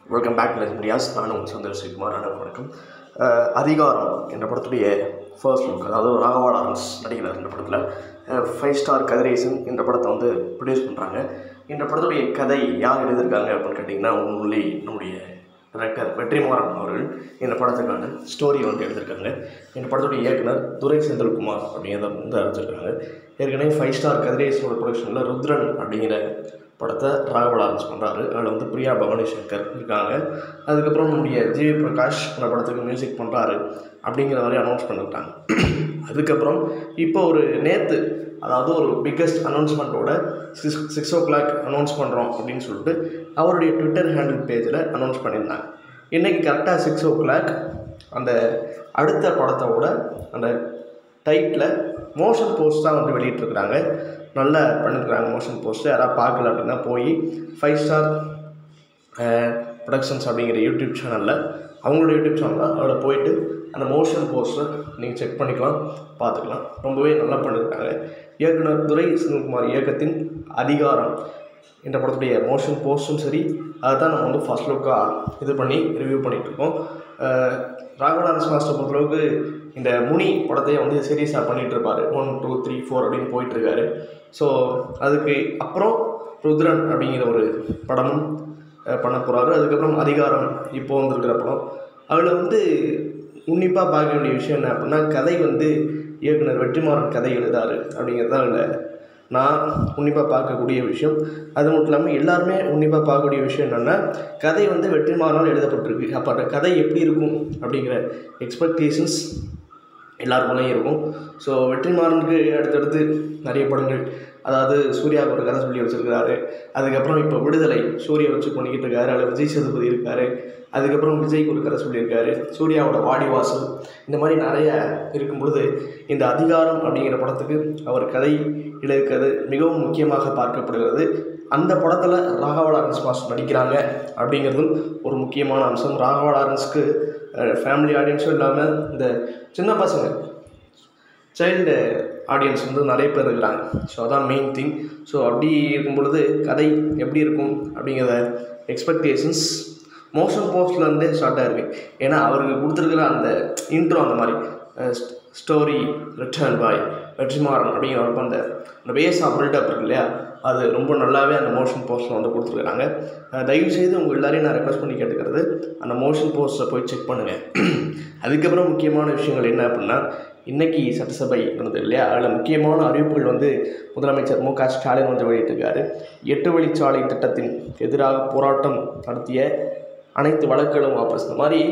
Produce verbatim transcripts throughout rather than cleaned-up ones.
Welcome back to medias. நானும் Senthilkumar. வணக்கம். அதிகாரம் என்ற படத்துடைய ஃபர்ஸ்ட் லுக், அதாவது ராகவா லாரன்ஸ் நடிக்கிறார் இந்த படத்தில். ஃபைவ் ஸ்டார் கதிரேசன் இந்த படத்தை வந்து ப்ரொடியூஸ் பண்ணுறாங்க. இந்த படத்துடைய கதை யார் எழுதியிருக்காங்க அப்படின்னு கேட்டிங்கன்னா, ஒன்லி நம்முடைய டைரக்டர் வெற்றிமாறன் அவர்கள் இந்த படத்துக்கான ஸ்டோரி வந்து எழுதியிருக்காங்க. இந்த படத்துடைய இயக்குனர் துரைசெந்தில்குமார் அப்படிங்கிறத வந்து அறிவிச்சிருக்காங்க. ஏற்கனவே ஃபைவ் ஸ்டார் கதிரேசனோட ப்ரொடக்ஷனில் ருத்ரன் அப்படிங்கிற படத்தை ராகவா லாரன்ஸ் பண்ணுறாரு. அதில் வந்து பிரியா பவானி சங்கர் இருக்காங்க. அதுக்கப்புறம் நம்முடைய ஜி வி பிரகாஷ் அந்த படத்துக்கு மியூசிக் பண்ணுறாரு அப்படிங்கிற மாதிரி அனௌன்ஸ் பண்ணிட்டாங்க. அதுக்கப்புறம் இப்போ ஒரு நேற்று, அதாவது ஒரு பிக்கஸ்ட் அனௌன்ஸ்மெண்ட்டோட six six o'clock announce பண்ணுறோம் அப்படின்னு சொல்லிட்டு அவருடைய ட்விட்டர் ஹேண்டில் பேஜில் அனௌன்ஸ் பண்ணியிருந்தாங்க. இன்றைக்கி கரெக்டாக சிக்ஸ் ஓ கிளாக் அந்த அடுத்த படத்தோட அந்த டைட்டில் மோஷன் போஸ்ட் தான் வந்து வெளியிட்டிருக்கிறாங்க. நல்லா பண்ணியிருக்கிறாங்க மோஷன் போஸ்ட்டு. யாராவது பார்க்கல அப்படின்னா போய் ஃபைவ் ஸ்டார் ப்ரொடக்ஷன்ஸ் அப்படிங்கிற யூடியூப் சேனலில், அவங்களோட யூடியூப் சேனலில் அதில் போயிட்டு அந்த மோஷன் போஸ்ட்டை நீங்கள் செக் பண்ணிக்கலாம், பார்த்துக்கலாம். ரொம்பவே நல்லா பண்ணியிருக்காங்க. இயக்குனர் துரைசெந்தில்குமார் இயக்கத்தின் அதிகாரம் என்ற படத்துடைய மோஷன் போஸ்ட்டும் சரி, அதை தான் நம்ம வந்து ஃபர்ஸ்ட் லுக்காக இது பண்ணி ரிவ்யூ பண்ணிகிட்ருக்கோம். ராகவா லாரன்ஸ் மாஸ்டர் பொறுத்தளவுக்கு இந்த முனி படத்தையே வந்து சீரியஸாக பண்ணிகிட்டு இருப்பார். ஒன் டூ த்ரீ ஃபோர் அப்படின்னு போயிட்டுருக்காரு. ஸோ அதுக்கு அப்புறம் ருத்ரன் அப்படிங்கிற ஒரு படமும் பண்ண போகிறாரு. அதுக்கப்புறம் அதிகாரம் இப்போ வந்துருக்கிற படம். அதில் வந்து உன்னிப்பாக பார்க்க வேண்டிய விஷயம் என்ன அப்படின்னா, கதை வந்து இயக்குனர் வெற்றிமாறன் கதை எழுதாரு அப்படிங்கிறது தான் அதில் நான் உன்னிப்பாக பார்க்கக்கூடிய விஷயம். அது மட்டும் இல்லாமல் எல்லாருமே உன்னிப்பாக பார்க்கக்கூடிய விஷயம் என்னென்னா, கதை வந்து வெற்றிமாறனால் எழுதப்பட்டிருக்கு. அப்போ அந்த கதை எப்படி இருக்கும் அப்படிங்கிற எக்ஸ்பெக்டேஷன்ஸ் எல்லாருக்குள்ளேயும் இருக்கும். ஸோ வெற்றிமாறனுக்கு அடுத்தடுத்து நிறைய படங்கள், அதாவது சூர்யாவுக்கு ஒரு கதை சொல்லி வச்சுருக்காரு. அதுக்கப்புறம் இப்போ விடுதலை சூர்யா வச்சு பண்ணிக்கிட்டு இருக்காரு. அதில் விஜய் சேதுபதி இருக்கார். அதுக்கப்புறம் விஜய்க்கு ஒரு கதை சொல்லியிருக்காரு. சூர்யாவோட வாடிவாசல், இந்த மாதிரி நிறைய இருக்கும் பொழுது இந்த அதிகாரம் அப்படிங்கிற படத்துக்கு அவர் கதை எழுதுக்கிறது மிகவும் முக்கியமாக பார்க்கப்படுகிறது. அந்த படத்தில் ராகவா லாரன்ஸ் மாஸ்டர் நடிக்கிறாங்க அப்படிங்கிறதும் ஒரு முக்கியமான அம்சம். ராகவா லாரன்ஸ்க்கு ஃபேமிலி ஆடியன்ஸும் இல்லாமல் இந்த சின்ன பசங்க, சைல்டு ஆடியன்ஸ் வந்து நிறைய பேர் இருக்கிறாங்க. ஸோ அதான் மெயின் திங். ஸோ அப்படி இருக்கும் பொழுது கதை எப்படி இருக்கும் அப்படிங்கிற எக்ஸ்பெக்டேஷன்ஸ் மோஷன் போஸ்ட்லேருந்தே ஸ்டார்ட் ஆகிருக்கு. ஏன்னா அவருக்கு கொடுத்துருக்குற அந்த இன்ட்ரோ, அந்த மாதிரி ஸ்டோரி ரிட்டர்ன் பாய் வெற்றிமாறன் அப்படிங்கிற அந்த அந்த பேஸ் ஆஃப் பில்டப் இருக்கு இல்லையா, அது ரொம்ப நல்லாவே அந்த மோஷன் போஸ்ட்டில் வந்து கொடுத்துருக்குறாங்க. தயவுசெய்து உங்கள் எல்லோரையும் நான் ரெக்வஸ்ட் பண்ணி கேட்டுக்கிறது, அந்த மோஷன் போஸ்ட்டை போய் செக் பண்ணுங்கள். அதுக்கப்புறம் முக்கியமான விஷயங்கள் என்ன அப்படின்னா, இன்றைக்கி சட்டசபை நடந்தது இல்லையா, அதில் முக்கியமான அறிவிப்புகள் வந்து முதலமைச்சர் மு க ஸ்டாலின் வந்து வெளியிட்டிருக்காரு. எட்டு வழிச்சாலை திட்டத்தின் எதிராக போராட்டம் நடத்திய அனைத்து வழக்குகளும் வாபஸ். இந்த மாதிரி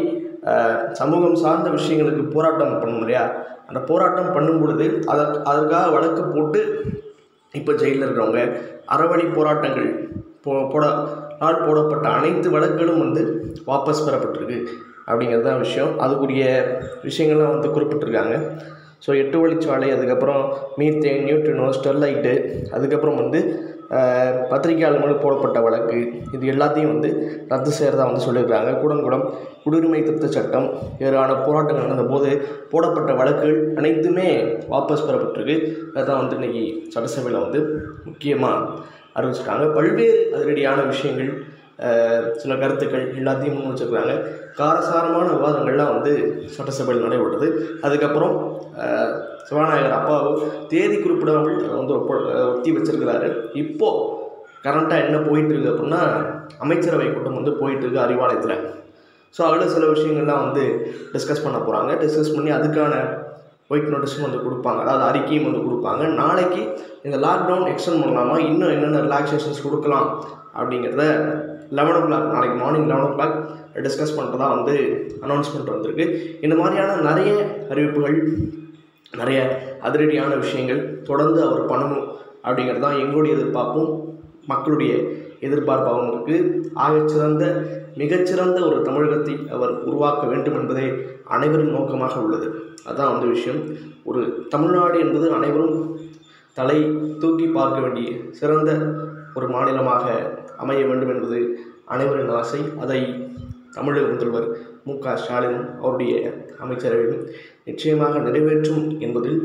சமூகம் சார்ந்த விஷயங்களுக்கு போராட்டம் பண்ணணும் இல்லையா, அந்த போராட்டம் பண்ணும் பொழுது அதற்கு அதற்காக வழக்கு போட்டு இப்போ ஜெயிலில் இருக்கிறவங்க, அறவழி போராட்டங்கள் போ போட நாள் போடப்பட்ட அனைத்து வழக்குகளும் வந்து வாபஸ் பெறப்பட்டிருக்கு அப்படிங்கிறது தான் விஷயம். அதுக்குரிய விஷயங்கள்லாம் வந்து குறிப்பிட்டிருக்காங்க. ஸோ எட்டு வழிச்சாலை, அதுக்கப்புறம் மீத்தேன், நியூட்ரினோ, ஸ்டெர்லைட்டு, அதுக்கப்புறம் வந்து பத்திரிகையாளர் மேலே போடப்பட்ட வழக்கு, இது எல்லாத்தையும் வந்து ரத்து செய்கிறதா வந்து சொல்லியிருக்காங்க. கூடங்குடம் குடியுரிமை திருத்த சட்டம் எதிரான போராட்டங்கள் நடந்தபோது போடப்பட்ட வழக்குகள் அனைத்துமே வாபஸ் பெறப்பட்டிருக்கு. அதுதான் வந்து இன்றைக்கி சட்டசபையில் வந்து முக்கியமாக அறிவிச்சிருக்காங்க. பல்வேறு அதிரடியான விஷயங்கள், சில கருத்துக்கள் எல்லாத்தையும் முன் வச்சுருக்காங்க. காரசாரமான விவாதங்கள்லாம் வந்து சட்டசபையில் நடைபெறுது. அதுக்கப்புறம் சபாநாயகர் அப்பாவு தேதி குறிப்பிடாமல் வந்து ஒத்தி வச்சிருக்கிறாரு. இப்போது கரண்ட்டாக என்ன போயிட்டுருக்கு அப்படின்னா, அமைச்சரவை கூட்டம் வந்து போயிட்டுருக்கு அறிவாலயத்தில். ஸோ அதில் சில விஷயங்கள்லாம் வந்து டிஸ்கஸ் பண்ண போகிறாங்க. டிஸ்கஸ் பண்ணி அதுக்கான ஒயிட் நோட்டீஸும் வந்து கொடுப்பாங்க, அதாவது அறிக்கையும் வந்து கொடுப்பாங்க. நாளைக்கு இந்த லாக்டவுன் எக்ஸ்டெண்ட் பண்ணலாமா, இன்னும் என்னென்ன ரிலாக்ஸேஷன்ஸ் கொடுக்கலாம் அப்படிங்கிறத லெவன் ஓ கிளாக் நாளைக்கு morning eleven o'clock discuss பண்ணுறதா வந்து அனௌன்ஸ்மெண்ட் வந்திருக்கு. இந்த மாதிரியான நிறைய அறிவிப்புகள், நிறைய அதிரடியான விஷயங்கள் தொடர்ந்து அவர் பண்ணணும் அப்படிங்கிறது தான் எங்களுடைய எதிர்பார்ப்பும் மக்களுடைய எதிர்பார்ப்பாகவும் இருக்குது. ஆகச்சிறந்த மிகச்சிறந்த ஒரு தமிழகத்தை அவர் உருவாக்க வேண்டும் என்பதே அனைவரின் நோக்கமாக உள்ளது. அதுதான் வந்து விஷயம். ஒரு தமிழ்நாடு என்பது அனைவரும் தலை தூக்கி பார்க்க வேண்டிய சிறந்த ஒரு மாநிலமாக அமைய வேண்டும் என்பது அனைவரின் ஆசை. அதை தமிழக முதல்வர் மு க ஸ்டாலினும் அவருடைய அமைச்சரவையும் நிச்சயமாக நிறைவேற்றும் என்பதில்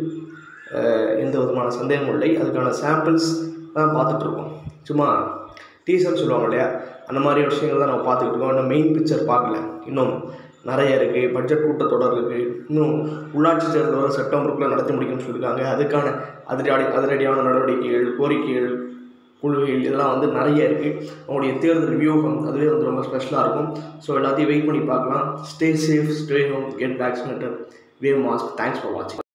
எந்த விதமான சந்தேகமும் இல்லை. அதுக்கான சாம்பிள்ஸ் தான் பார்த்துட்ருக்கோம். சும்மா டீசர்னு சொல்லுவாங்க இல்லையா, அந்த மாதிரி விஷயங்கள் தான் நம்ம பார்த்துக்கிட்டு இருக்கோம். இன்னும் மெயின் பிக்சர் பார்க்கல, இன்னும் நிறைய இருக்குது. பட்ஜெட் கூட்டத்தொடர் இருக்குது. இன்னும் உள்ளாட்சி தேர்தல் வர செப்டம்பருக்குள்ளே நடத்தி முடிக்கும்னு சொல்லியிருக்காங்க. அதுக்கான அதிரடி அதிரடியான நடவடிக்கைகள், கோரிக்கைகள், குழுவில் இதெல்லாம் வந்து நிறைய இருக்குது. அவங்களுடைய தேர்தல் வியூகம் அதுவே வந்து ரொம்ப ஸ்பெஷலாக இருக்கும். ஸோ எல்லாத்தையும் வெயிட் பண்ணி பார்க்கலாம். Stay safe, stay home, get vaccinated, wear mask. Thanks for வாட்சிங்.